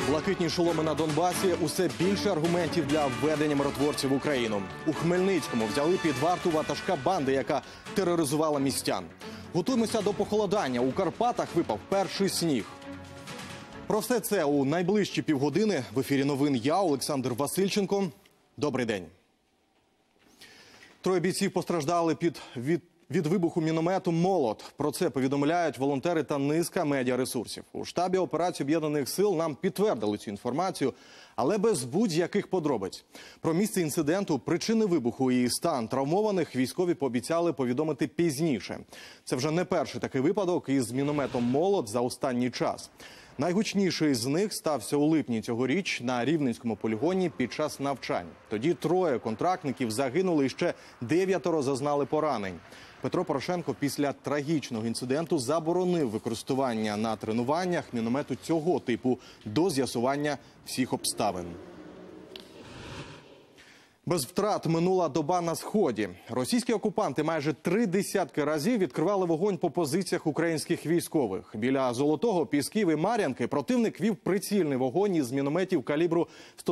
Блакитні шоломи на Донбасі – усе більше аргументів для введення миротворців в Україну. У Хмельницькому взяли під варту ватажка банди, яка тероризувала містян. Готуємося до похолодання. У Карпатах випав перший сніг. Про все це у найближчі півгодини. В ефірі новин я, Олександр Васильченко. Добрий день. Троє бійців постраждали від вибуху міномету «Молот». Про це повідомляють волонтери та низка медіаресурсів. У штабі операції Об'єднаних сил нам підтвердили цю інформацію, але без будь-яких подробиць. Про місце інциденту, причини вибуху і стан травмованих військові пообіцяли повідомити пізніше. Це вже не перший такий випадок із мінометом «Молот» за останній час. Найгучніший з них стався у липні цьогоріч на Рівненському полігоні під час навчань. Тоді троє контрактників загинули і ще 9 зазнали поранень. Петро Порошенко після трагічного інциденту заборонив використання на тренуваннях міномету цього типу до з'ясування всіх обставин. Без втрат минула доба на Сході. Російські окупанти майже 30 разів відкривали вогонь по позиціях українських військових. Біля Золотого, Пісків і Мар'янки противник вів прицільний вогонь із мінометів калібру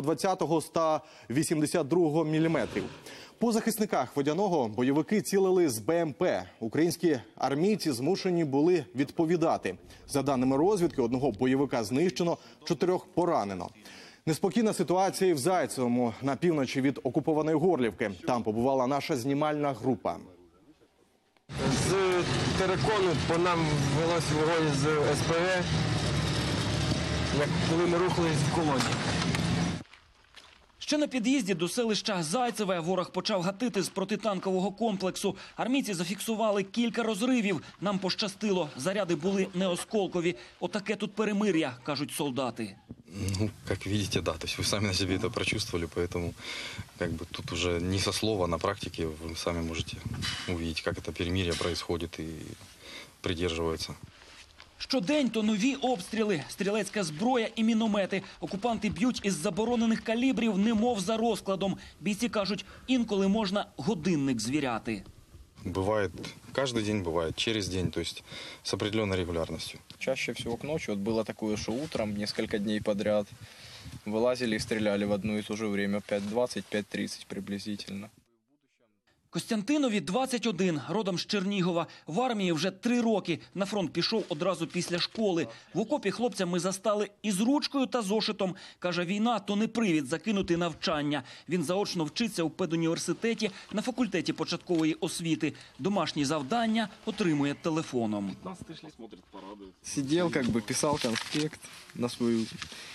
120-182 мм. По захисниках Водяного бойовики цілили з БМП. Українські армійці змушені були відповідати. За даними розвідки, одного бойовика знищено, 4 поранено. Неспокійна ситуація і в Зайцевому, на півночі від окупованої Горлівки. Там побувала наша знімальна група. З Терекону по нам велось вогонь з СПГ, коли ми рухались в колоні. Ще на під'їзді до селища Зайцеве ворог почав гатити з протитанкового комплексу. Армійці зафіксували кілька розривів. Нам пощастило, заряди були не осколкові. Отаке тут перемир'я, кажуть солдати. Ну, как видите, да, то есть вы сами на себе это прочувствовали, поэтому как бы тут уже не со слова, на практике вы сами можете увидеть, как это перемирие происходит и придерживается. Щодень то нові обстріли, стрілецька зброя і міномети. Окупанти б'ють із заборонених калібрів, немов за розкладом. Бійці кажуть, інколи можна годинник звіряти. Бывает каждый день, бывает через день, то есть с определенной регулярностью. Чаще всего к ночи. Вот было такое, что утром несколько дней подряд вылазили и стреляли в одно и то же время. 5:20, 5:30 приблизительно. Костянтинові 21, родом з Чернігова. В армії вже 3 роки. На фронт пішов одразу після школи. В окопі хлопця ми застали із ручкою та зошитом. Каже, війна – то не привід закинути навчання. Він заочно вчиться у педуніверситеті на факультеті початкової освіти. Домашні завдання отримує телефоном. Сидел, писал конспект на свою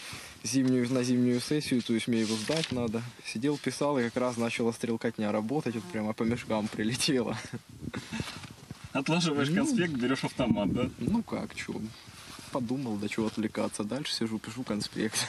зимнюю сессию, то есть мне его сдать надо. Сидел, писал, и как раз начала стрелкотня работать, вот прямо по мешкам прилетело. Отлаживаешь конспект, берешь автомат, да? Ну как, чё, подумал, до чего отвлекаться. Дальше сижу, пишу конспект.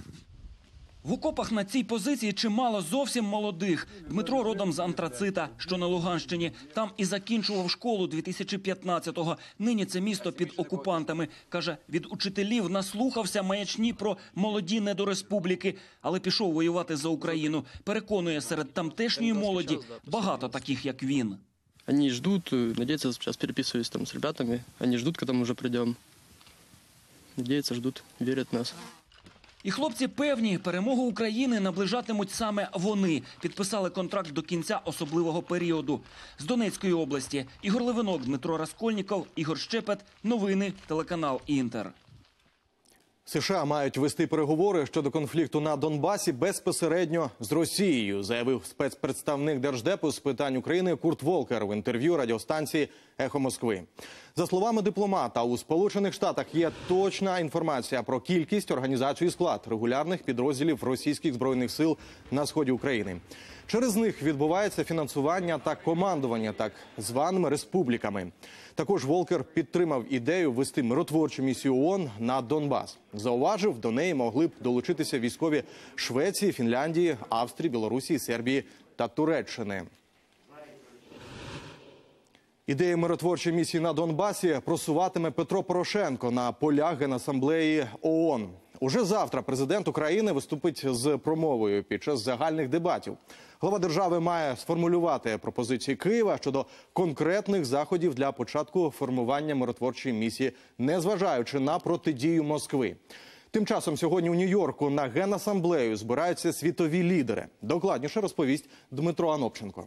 В окопах на цій позиції чимало зовсім молодих. Дмитро родом з Антрацита, що на Луганщині. Там і закінчував школу 2015-го. Нині це місто під окупантами. Каже, від учителів наслухався маячні про молоді недореспубліки, але пішов воювати за Україну. Переконує, серед тамтешньої молоді багато таких, як він. Они ждут, надеются, сейчас переписываюсь там с ребятами, они ждут, когда мы уже придем. Надеются, ждут, верят в нас. І хлопці певні, перемогу України наближатимуть саме вони. Підписали контракт до кінця особливого періоду. З Донецької області Ігор Левинок, Дмитро Раскольніков, Ігор Щепет. Новини, телеканал «Інтер». США мають вести переговори щодо конфлікту на Донбасі безпосередньо з Росією, заявив спецпредставник Держдепу з питань України Курт Волкер в інтерв'ю радіостанції «Ехо Москви». За словами дипломата, у Сполучених Штатах є точна інформація про кількість, організацію і склад регулярних підрозділів російських збройних сил на сході України. Через них відбувається фінансування та командування так званими республіками. Також Волкер підтримав ідею ввести миротворчу місію ООН на Донбас. Зауважив, до неї могли б долучитися військові Швеції, Фінляндії, Австрії, Білорусі, Сербії та Туреччини. Ідею миротворчої місії на Донбасі просуватиме Петро Порошенко на полях Генасамблеї ООН. Уже завтра президент України виступить з промовою під час загальних дебатів. Глава держави має сформулювати пропозиції Києва щодо конкретних заходів для початку формування миротворчої місії, незважаючи на протидію Москви. Тим часом сьогодні у Нью-Йорку на Генасамблею збираються світові лідери. Докладніше розповість Дмитро Анопченко.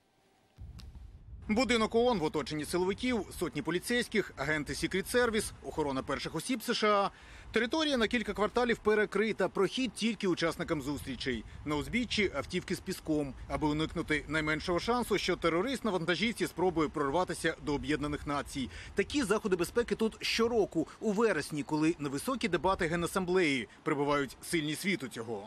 Будинок ООН в оточенні силовиків, сотні поліцейських, агенти Сікрет-сервіс, охорона перших осіб США. Територія на кілька кварталів перекрита, прохід тільки учасникам зустрічей. На узбіччі автівки з піском, аби уникнути найменшого шансу, що терорист на вантажівці спробує прорватися до Об'єднаних Націй. Такі заходи безпеки тут щороку, у вересні, коли на високі дебати Генасамблеї прибувають сильні світу цього.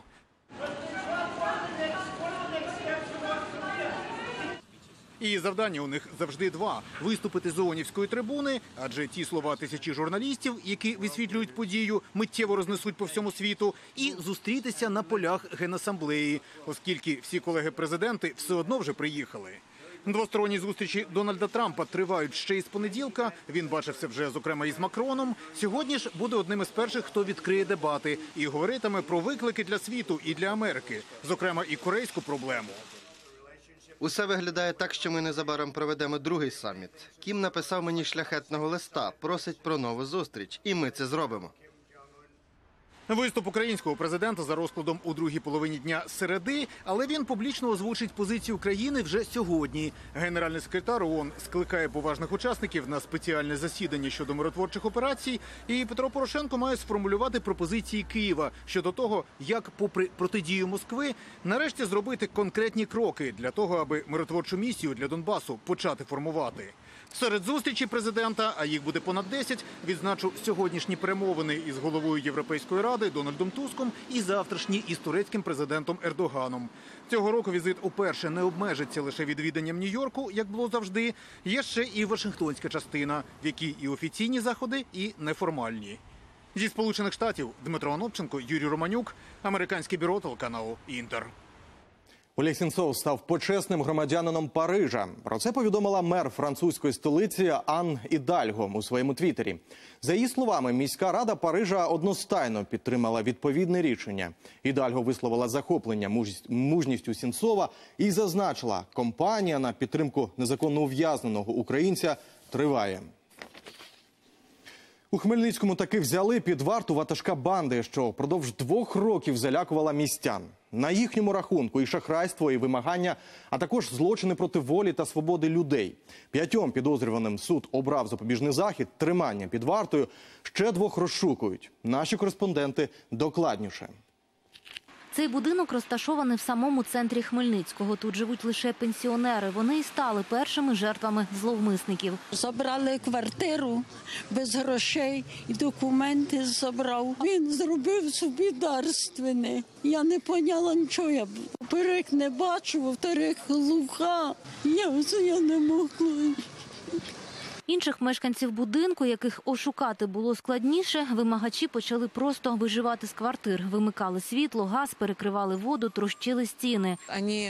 І завдання у них завжди два – виступити з ООНівської трибуни, адже ті слова тисячі журналістів, які висвітлюють подію, миттєво рознесуть по всьому світу, і зустрітися на полях Генасамблеї, оскільки всі колеги-президенти все одно вже приїхали. Двосторонні зустрічі Дональда Трампа тривають ще із понеділка. Він бачився вже, зокрема, із Макроном. Сьогодні ж буде одним із перших, хто відкриє дебати і говоритиме про виклики для світу і для Америки, зокрема і корейську проблему. Усе виглядає так, що ми незабаром проведемо другий саміт. Кім написав мені шляхетного листа, просить про нову зустріч, і ми це зробимо. Виступ українського президента за розкладом у другій половині дня середи, але він публічно озвучить позицію країни вже сьогодні. Генеральний секретар ООН скликає поважних учасників на спеціальне засідання щодо миротворчих операцій, і Петро Порошенко має сформулювати пропозиції Києва щодо того, як, попри протидію Москви, нарешті зробити конкретні кроки для того, аби миротворчу місію для Донбасу почати формувати. Серед зустрічі президента, а їх буде понад 10, відзначу сьогоднішні перемовини із головою Європейської ради Дональдом Туском і завтрашні із турецьким президентом Ердоганом. Цього року візит уперше не обмежиться лише відвіданням Нью-Йорку, як було завжди. Є ще і Вашингтонська частина, в якій і офіційні заходи, і неформальні. Зі Сполучених Штатів Дмитро Анопченко, Юрій Романюк, американське бюро телеканалу «Інтер». Олег Сенцов став почесним громадянином Парижа. Про це повідомила мер французької столиці Ан Ідальго у своєму твіттері. За її словами, міська рада Парижа одностайно підтримала відповідне рішення. Ідальго висловила захоплення мужністю Сенцова і зазначила, кампанія на підтримку незаконно ув'язненого українця триває. У Хмельницькому таки взяли під варту ватажка банди, що впродовж 2 років залякувала містян. На їхньому рахунку і шахрайство, і вимагання, а також злочини проти волі та свободи людей. 5 підозрюваним суд обрав запобіжний захід, тримання під вартою. Ще 2 розшукують. Наші кореспонденти докладніше. Цей будинок розташований в самому центрі Хмельницького. Тут живуть лише пенсіонери. Вони і стали першими жертвами зловмисників. Забрали квартиру без грошей і документи забрав. Він зробив собі дарственне. Я не поняла нічого. Я, во-первых, не бачу, во-вторых, глуха. Я не могла. Інших мешканців будинку, яких ошукати було складніше, вимагачі почали просто виживати з квартир. Вимикали світло, газ, перекривали воду, трощили стіни. Вони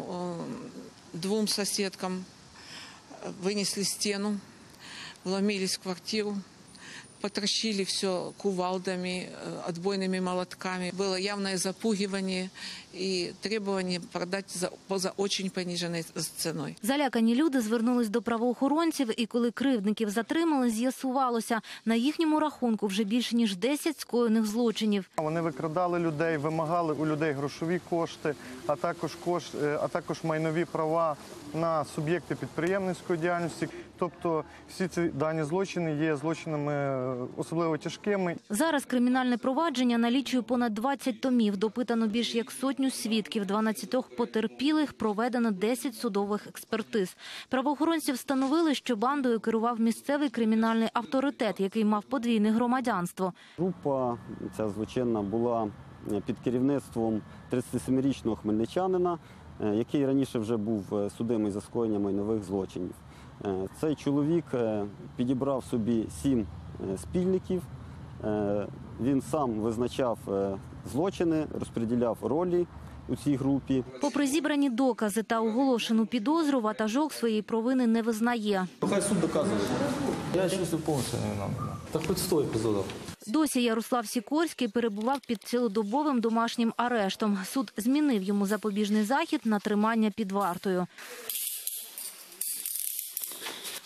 2 сусідкам винесли стіну, вломились в квартиру, потрощили все кувалдами, отбойными молотками. Было явное запугивание и требование продать за очень пониженной ценой. Залякані люди звернулись до правоохоронців, і коли кривдників затримали, з'ясувалося, на їхньому рахунку вже більше ніж 10 скоєних злочинів. Вони викрадали людей, вимагали у людей грошові кошти, а також майнові права на суб'єкти підприємницької діяльності. Тобто всі ці дані злочини є злочинами особливо тяжкими. Зараз кримінальне провадження налічує понад 20 томів. Допитано більш як 100 свідків, 12 потерпілих, проведено 10 судових експертиз. Правоохоронці встановили, що бандою керував місцевий кримінальний авторитет, який мав подвійне громадянство. Група ця злочинна була під керівництвом 37-річного хмельничанина, який раніше вже був судимий за скоєння майнових злочинів. Цей чоловік підібрав собі 7 спільників, він сам визначав злочини, розподіляв ролі у цій групі. Попри зібрані докази та оголошену підозру, ватажок своєї провини не визнає. Хай суд доказує. Я чувствую повністю невинуватим. Та хоч 100 епізодів. Досі Ярослав Сікорський перебував під цілодобовим домашнім арештом. Суд змінив йому запобіжний захід на тримання під вартою.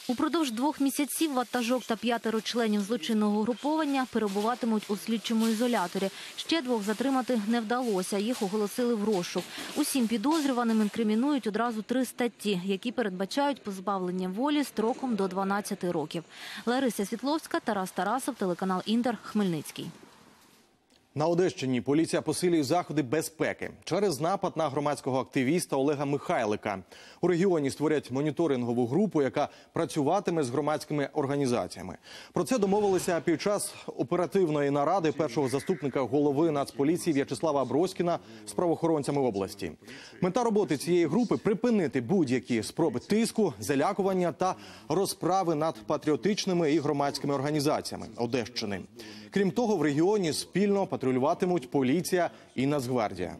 Упродовж 2 місяців ватажок та 5 членів злочинного угруповання перебуватимуть у слідчому ізоляторі. Ще 2 затримати не вдалося, їх оголосили в розшук. Усім підозрюваним інкримінують одразу 3 статті, які передбачають позбавлення волі строком до 12 років. Лариса Світловська, Тарас Тарасов, телеканал «Інтер», Хмельницький. На Одещині поліція посилює заходи безпеки через напад на громадського активіста Олега Михайлика. У регіоні створять моніторингову групу, яка працюватиме з громадськими організаціями. Про це домовилися під час оперативної наради першого заступника голови Нацполіції В'ячеслава Аброськіна з правоохоронцями області. Мета роботи цієї групи – припинити будь-які спроби тиску, залякування та розправи над патріотичними і громадськими організаціями Одещини. Крім того, в регіоні спільно патрулюватимуть поліція і Нацгвардія.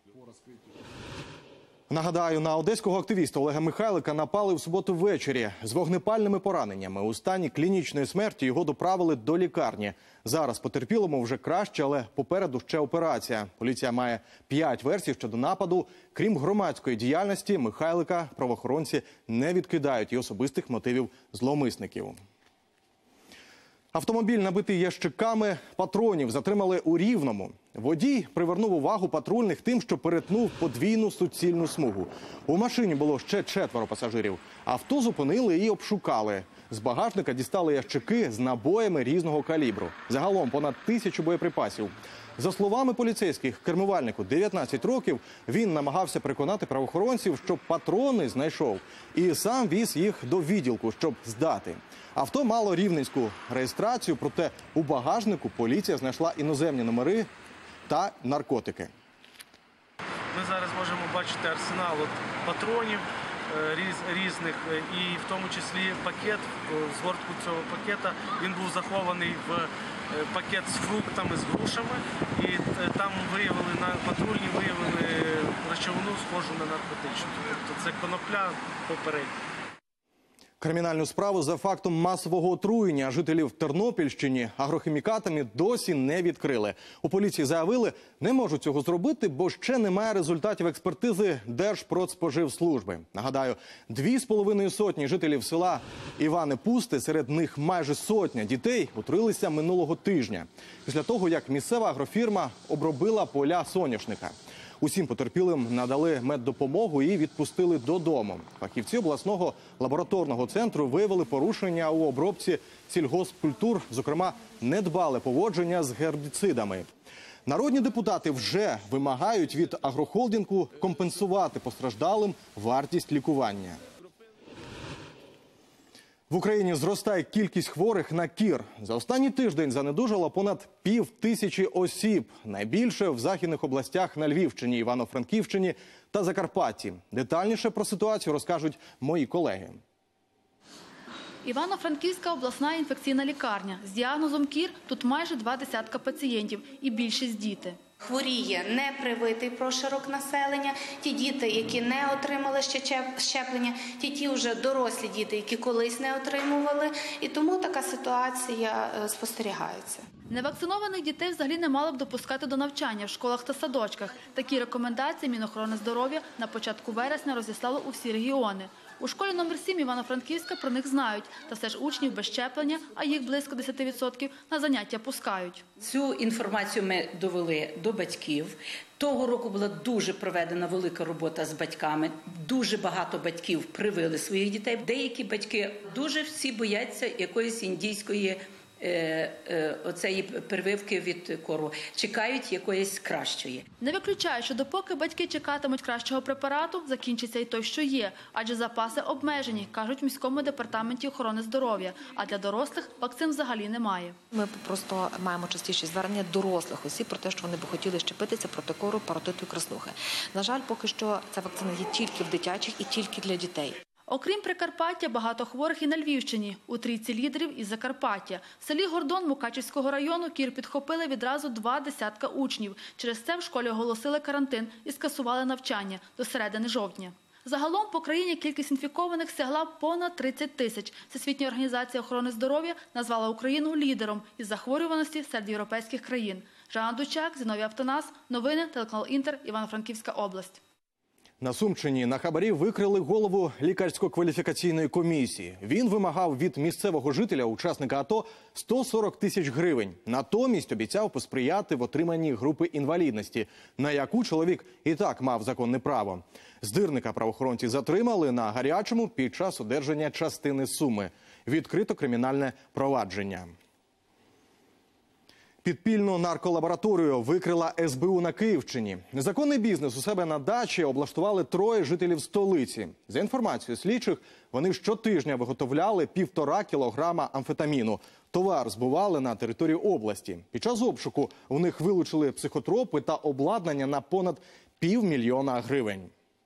Нагадаю, на одеського активіста Олега Михайлика напали в суботу ввечері з вогнепальними пораненнями. У стані клінічної смерті його доправили до лікарні. Зараз потерпілому вже краще, але попереду ще операція. Поліція має 5 версій щодо нападу. Крім громадської діяльності, Михайлика правоохоронці не відкидають і особистих мотивів зловмисників. Автомобіль, набитий ящиками патронів, затримали у Рівному. Водій привернув увагу патрульних тим, що перетнув подвійну суцільну смугу. У машині було ще 4 пасажирів. Авто зупинили і обшукали. З багажника дістали ящики з набоями різного калібру. Загалом понад 1000 боєприпасів. За словами поліцейських, кермувальнику 19 років, він намагався переконати правоохоронців, що патрони знайшов. І сам віз їх до відділку, щоб здати. Авто мало рівненську реєстрацію, проте у багажнику поліція знайшла іноземні номери та наркотики. Ми зараз можемо бачити арсенал патронів різних, і в тому числі пакет, згортку цього пакета, він був захований в пакет з фруктами, з грушами, і там виявили, на патрульні виявили речовину, схожу на наркотичну. Тобто це конопля попередня. Кримінальну справу за фактом масового отруєння жителів Тернопільщини агрохімікатами досі не відкрили. У поліції заявили, не можуть цього зробити, бо ще немає результатів експертизи Держпродспоживслужби. Нагадаю, 2,5 сотні жителів села Іване Пусте, серед них майже 100 дітей, отруїлися минулого тижня. Після того, як місцева агрофірма обробила поля соняшника. Усім потерпілим надали меддопомогу і відпустили додому. Фахівці обласного лабораторного центру виявили порушення у обробці сільгоспкультур, зокрема, недбале поводження з гербіцидами. Народні депутати вже вимагають від агрохолдингу компенсувати постраждалим вартість лікування. В Україні зростає кількість хворих на кір. За останній тиждень занедужало понад 5000 осіб. Найбільше в західних областях на Львівщині, Івано-Франківщині та Закарпатті. Детальніше про ситуацію розкажуть мої колеги. Івано-Франківська обласна інфекційна лікарня. З діагнозом кір тут майже 20 пацієнтів і більшість діти. Хворіє непривитий прошарок населення, ті діти, які не отримали ще щеплення, ті вже дорослі діти, які колись не отримували, і тому така ситуація спостерігається. Невакцинованих дітей взагалі не мали б допускати до навчання в школах та садочках. Такі рекомендації Мінохорони здоров'я на початку вересня розіслало у всі регіони. У школі номер 7 Івано-Франківська про них знають, та все ж учнів без щеплення, а їх близько 10%, на заняття пускають. Цю інформацію ми довели до батьків. Того року була дуже проведена велика робота з батьками. Дуже багато батьків привили своїх дітей. Деякі батьки дуже всі бояться якоїсь індійської оцеї прививки від кору. Чекають якоїсь кращої. Не виключаю, що допоки батьки чекатимуть кращого препарату, закінчиться і той, що є. Адже запаси обмежені, кажуть в міському департаменті охорони здоров'я. А для дорослих вакцин взагалі немає. Ми просто маємо частіше звернення дорослих осіб про те, що вони б хотіли щепитися проти кору, паротиту і краснухи. На жаль, поки що ця вакцина є тільки в дитячих і тільки для дітей. Окрім Прикарпаття, багато хворих і на Львівщині. У трійці лідерів із Закарпаття. В селі Гордон Мукачівського району кір підхопили відразу 20 учнів. Через це в школі оголосили карантин і скасували навчання до середини жовтня. Загалом по країні кількість інфікованих сягла понад 30 тисяч. Всесвітня організація охорони здоров'я назвала Україну лідером із захворюваності серед європейських країн. Жанна Дучак, Зіновій Автонас. Новини, телеканал «Інтер», Івано-Франківська область. На Сумщині на хабарі викрили голову лікарсько-кваліфікаційної комісії. Він вимагав від місцевого жителя, учасника АТО, 140 тисяч гривень. Натомість обіцяв посприяти в отриманні групи інвалідності, на яку чоловік і так мав законне право. Здирника правоохоронці затримали на гарячому під час одержання частини суми. Відкрито кримінальне провадження. Підпільну нарколабораторію викрила СБУ на Київщині. Незаконний бізнес у себе на дачі облаштували 3 жителів столиці. За інформацією слідчих, вони щотижня виготовляли 1,5 кілограма амфетаміну. Товар збували на території області. Під час обшуку у них вилучили психотропи та обладнання на понад 500 000 гривень.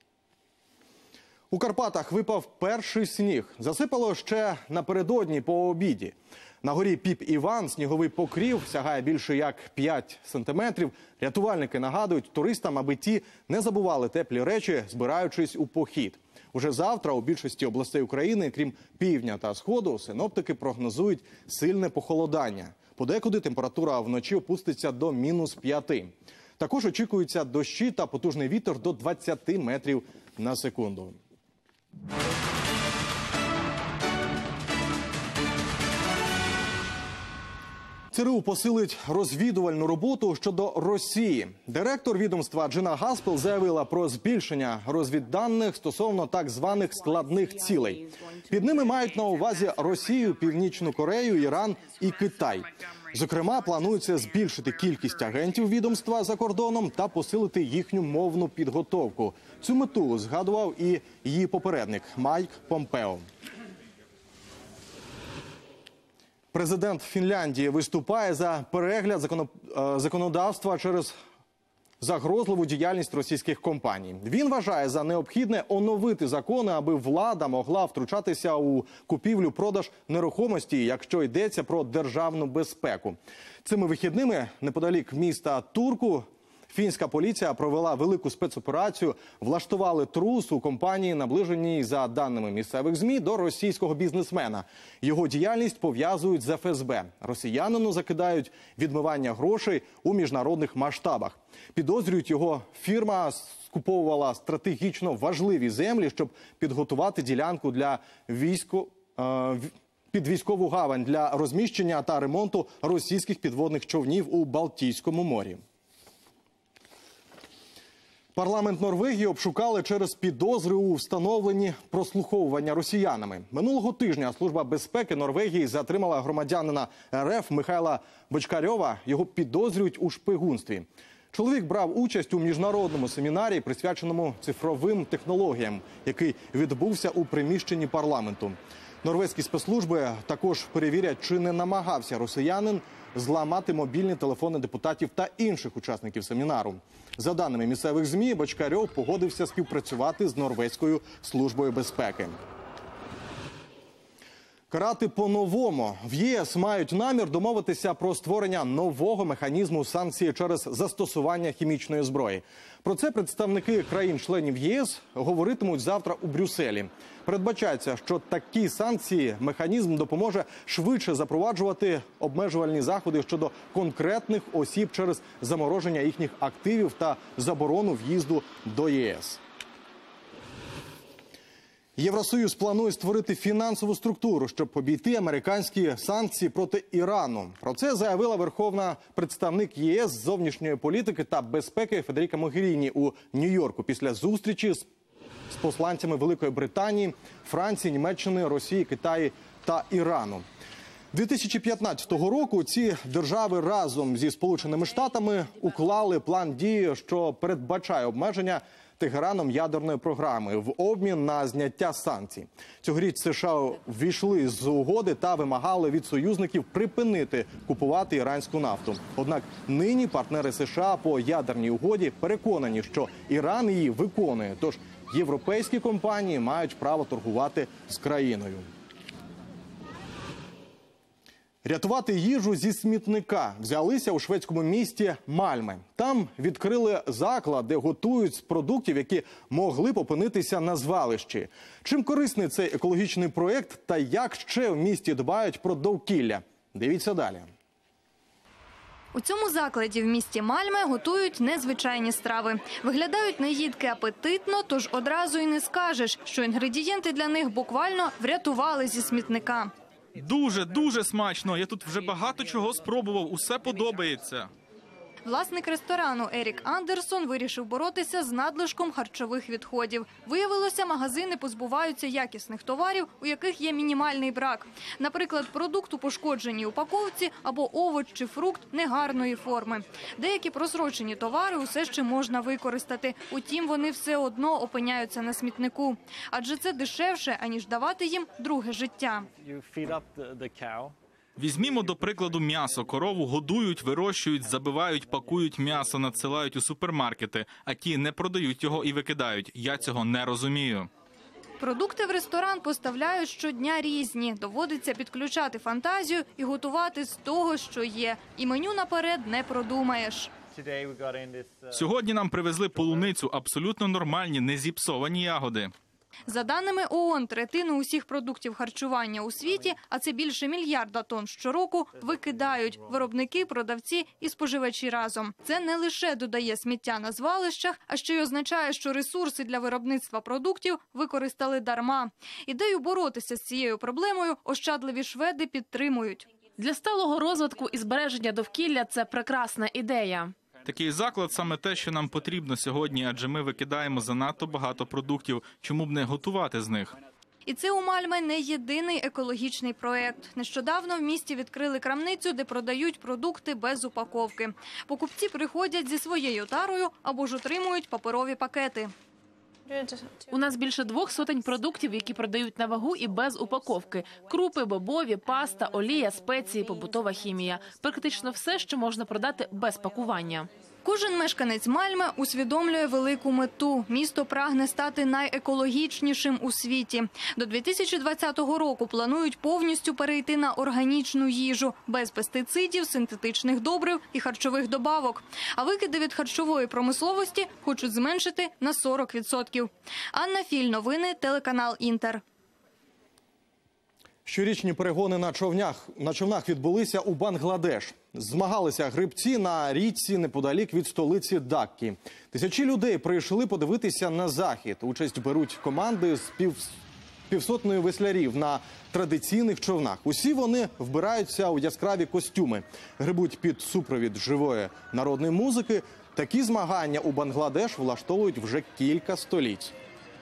У Карпатах випав перший сніг. Засипало ще напередодні по обіді. На горі Піп-Іван сніговий покрів сягає більше як 5 сантиметрів. Рятувальники нагадують туристам, аби ті не забували теплі речі, збираючись у похід. Уже завтра у більшості областей України, крім півдня та сходу, синоптики прогнозують сильне похолодання. Подекуди температура вночі опуститься до -5. Також очікуються дощі та потужний вітер до 20 метрів на секунду. ЦРУ посилить розвідувальну роботу щодо Росії. Директор відомства Джина Гаспел заявила про збільшення розвідданих стосовно так званих складних цілей. Під ними мають на увазі Росію, Північну Корею, Іран і Китай. Зокрема, планується збільшити кількість агентів відомства за кордоном та посилити їхню мовну підготовку. Цю мету згадував і її попередник Майк Помпео. Президент Фінляндії виступає за перегляд законодавства через загрозливу діяльність російських компаній. Він вважає за необхідне оновити закони, аби влада могла втручатися у купівлю-продаж нерухомості, якщо йдеться про державну безпеку. Цими вихідними неподалік міста Турку фінська поліція провела велику спецоперацію, влаштували трус у компанії, наближеній, за даними місцевих ЗМІ, до російського бізнесмена. Його діяльність пов'язують з ФСБ. Росіянину закидають відмивання грошей у міжнародних масштабах. Підозрюють, його фірма скуповувала стратегічно важливі землі, щоб підготувати ділянку для під військову гавань для розміщення та ремонту російських підводних човнів у Балтійському морі. Парламент Норвегії обшукали через підозри у встановленні прослуховування росіянами. Минулого тижня Служба безпеки Норвегії затримала громадянина РФ Михайла Бочкарьова. Його підозрюють у шпигунстві. Чоловік брав участь у міжнародному семінарі, присвяченому цифровим технологіям, який відбувся у приміщенні парламенту. Норвезькі спецслужби також перевірять, чи не намагався росіянин зламати мобільні телефони депутатів та інших учасників семінару. За даними місцевих ЗМІ, Бочкарьов погодився співпрацювати з Норвезькою службою безпеки. Карати по-новому. В ЄС мають намір домовитися про створення нового механізму санкцій через застосування хімічної зброї. Про це представники країн-членів ЄС говоритимуть завтра у Брюсселі. Передбачається, що такі санкції механізм допоможе швидше запроваджувати обмежувальні заходи щодо конкретних осіб через замороження їхніх активів та заборону в'їзду до ЄС. Євросоюз планує створити фінансову структуру, щоб обійти американські санкції проти Ірану. Про це заявила верховна представник ЄС з зовнішньої політики та безпеки Федеріка Могеріні у Нью-Йорку після зустрічі з посланцями Великої Британії, Франції, Німеччини, Росії, Китаю та Ірану. 2015 року ці держави разом зі Сполученими Штатами уклали план дії, що передбачає обмеження Тегераном ядерної програми в обмін на зняття санкцій. Цьогоріч США ввійшли з угоди та вимагали від союзників припинити купувати іранську нафту. Однак нині партнери США по ядерній угоді переконані, що Іран її виконує, тож європейські компанії мають право торгувати з країною. Рятувати їжу зі смітника взялися у шведському місті Мальме. Там відкрили заклад, де готують з продуктів, які могли б опинитися на звалищі. Чим корисний цей екологічний проєкт та як ще в місті дбають про довкілля? Дивіться далі. У цьому закладі в місті Мальме готують незвичайні страви. Виглядають наїдки апетитно, тож одразу і не скажеш, що інгредієнти для них буквально врятували зі смітника. Дуже смачно. Я тут вже багато чого спробував. Усе подобається. Власник ресторану Ерік Андерсон вирішив боротися з надлишком харчових відходів. Виявилося, магазини позбуваються якісних товарів, у яких є мінімальний брак. Наприклад, продукт у пошкодженій упаковці або овоч чи фрукт негарної форми. Деякі просрочені товари усе ще можна використати. Утім, вони все одно опиняються на смітнику. Адже це дешевше, аніж давати їм друге життя. Візьмімо, до прикладу, м'ясо. Корову годують, вирощують, забивають, пакують м'ясо, надсилають у супермаркети, а ті не продають його і викидають. Я цього не розумію. Продукти в ресторан поставляють щодня різні. Доводиться підключати фантазію і готувати з того, що є. І меню наперед не продумаєш. Сьогодні нам привезли полуницю, абсолютно нормальні, не зіпсовані ягоди. За даними ООН, третину усіх продуктів харчування у світі, а це більше мільярда тонн щороку, викидають виробники, продавці і споживачі разом. Це не лише додає сміття на звалищах, а ще й означає, що ресурси для виробництва продуктів використали дарма. Ідею боротися з цією проблемою ощадливі шведи підтримують. Для сталого розвитку і збереження довкілля це прекрасна ідея. Такий заклад – саме те, що нам потрібно сьогодні, адже ми викидаємо занадто багато продуктів. Чому б не готувати з них? І це у Мальме не єдиний екологічний проект. Нещодавно в місті відкрили крамницю, де продають продукти без упаковки. Покупці приходять зі своєю тарою або ж отримують паперові пакети. У нас більше 200 продуктів, які продають на вагу і без упаковки. Крупи, бобові, паста, олія, спеції, побутова хімія. Практично все, що можна продати без пакування. Кожен мешканець Мальме усвідомлює велику мету. Місто прагне стати найекологічнішим у світі. До 2020 року планують повністю перейти на органічну їжу, без пестицидів, синтетичних добрив і харчових добавок. А викиди від харчової промисловості хочуть зменшити на 40%. Анна Філь, новини, телеканал «Інтер». Щорічні перегони на човнах відбулися у Бангладеш. Змагалися грибці на річці неподалік від столиці Даккі. Тисячі людей прийшли подивитися на захід. Участь беруть команди з півсотнею веслярів на традиційних човнах. Усі вони вбираються у яскраві костюми, грибуть під супровід живої народної музики. Такі змагання у Бангладеш влаштовують вже кілька століть.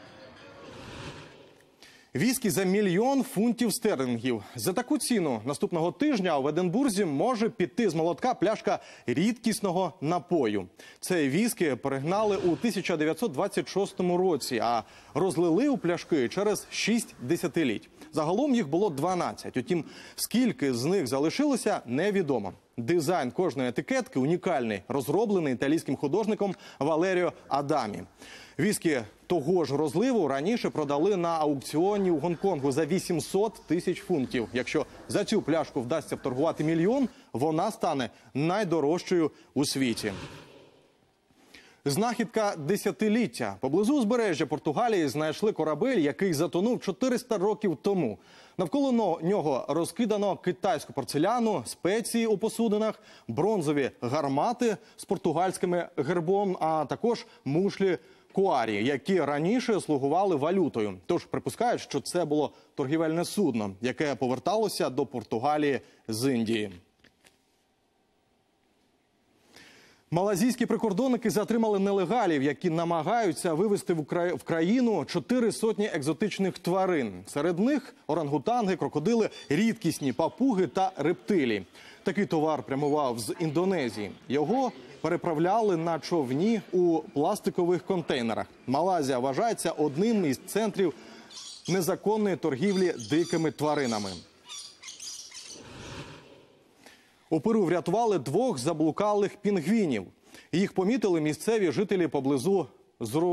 Віскі за 1 мільйон фунтів стерлінгів. За таку ціну наступного тижня в Единбурзі може піти з молотка пляшка рідкісного напою. Цей віскі перегнали у 1926 році, а розлили у пляшки через 6 десятиліть. Загалом їх було 12. Утім, скільки з них залишилося, невідомо. Дизайн кожної етикетки унікальний, розроблений італійським художником Валеріо Адамі. Віскі того ж розливу раніше продали на аукціоні у Гонконгу за 800 тисяч фунтів. Якщо за цю пляшку вдасться вторгувати 1 мільйон, вона стане найдорожчою у світі. Знахідка десятиліття. Поблизу узбережжя Португалії знайшли корабель, який затонув 400 років тому. Навколо нього розкидано китайську порцеляну, спеції у посудинах, бронзові гармати з португальським гербом, а також мушлі куарі, які раніше слугували валютою. Тож припускають, що це було торгівельне судно, яке поверталося до Португалії з Індії. Малайзійські прикордонники затримали нелегалів, які намагаються вивезти в країну 400 екзотичних тварин. Серед них орангутанги, крокодили, рідкісні папуги та рептилії. Такий товар прямував з Індонезії. Його переправляли на човні у пластикових контейнерах. Малайзія вважається одним із центрів незаконної торгівлі дикими тваринами. У Перу врятували 2 заблукалих пінгвінів. Їх помітили місцеві жителі поблизу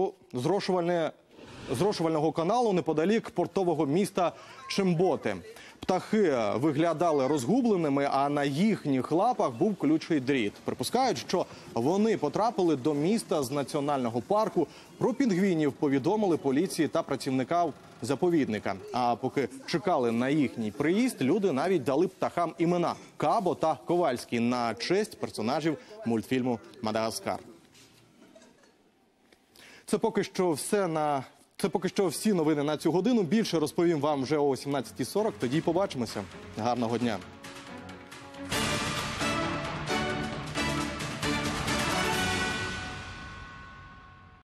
зрошувального каналу неподалік портового міста Чимботе. Птахи виглядали розгубленими, а на їхніх лапах був колючий дріт. Припускають, що вони потрапили до міста з національного парку. Про пінгвінів повідомили поліції та працівникам заповідника. А поки чекали на їхній приїзд, люди навіть дали птахам імена – Кабо та Ковальський на честь персонажів мультфільму «Мадагаскар». Це поки що всі новини на цю годину. Більше розповім вам вже о 17:40. Тоді побачимося. Гарного дня.